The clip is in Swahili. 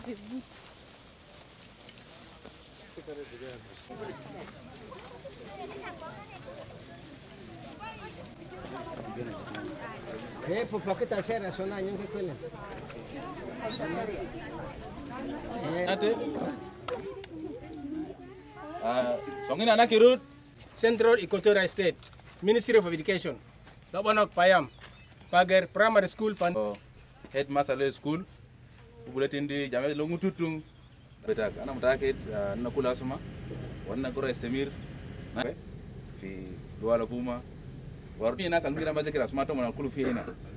Porque tá sério, só não é que coisa. Songina na kirut Central Equatoria State Ministry of Education Lobonok Payam Pager Primary School Fund Headmaster School bulletin di jamel longu tutung betak ana mutaket na kula suma wanna gora estemir fi duala kuma warni na salmira mazekira suma to mona kulu fi ina